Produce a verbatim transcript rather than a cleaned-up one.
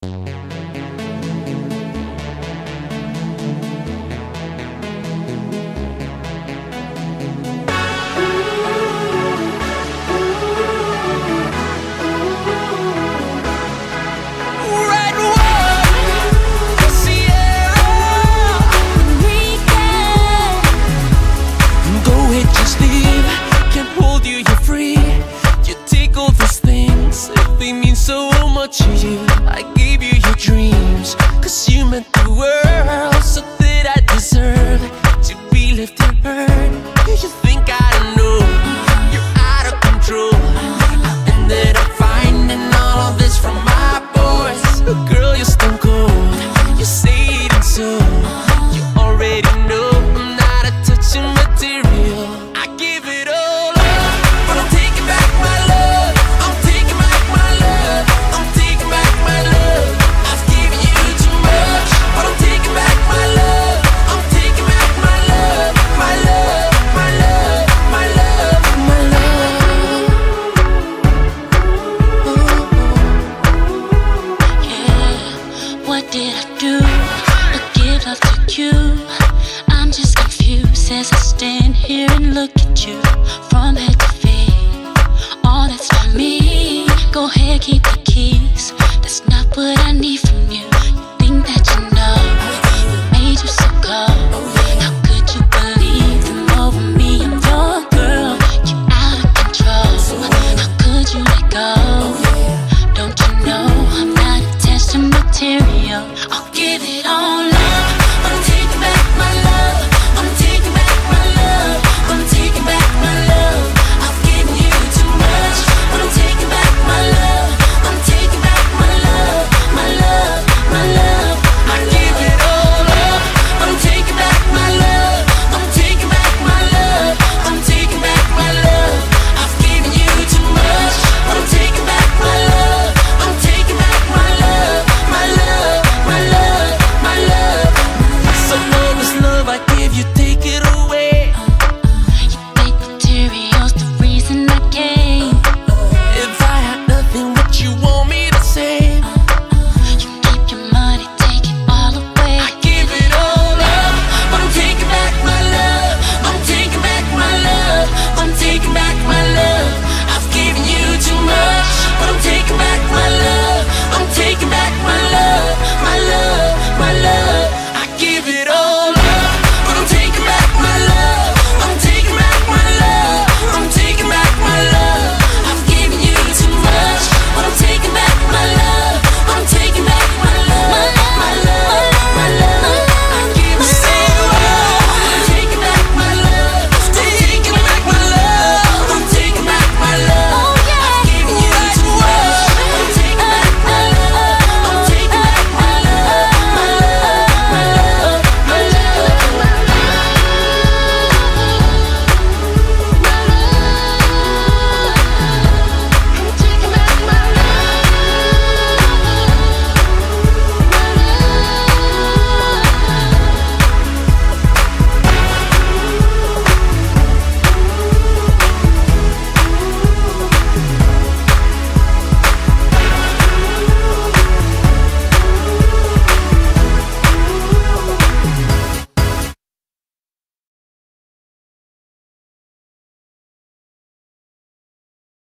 I gave you your dreams, cause you meant the world. So did I deserve to be left in hurt? Do you think I don't know you're out of control? I ended up finding all of this from my boys. Girl, you're stone cold, you say it and so you already know I'm not a touching material. I give it all up, but I'm taking back my love. I'm taking back my love. I'm taking back my love. I've given you too much, but I'm taking back my love. I'm taking back my love, my love, my love, my love, my love. Yeah, what did I do but give love to you? I'm just confused as I stand here and look at you from head to feet. All that's for me. Go ahead, keep it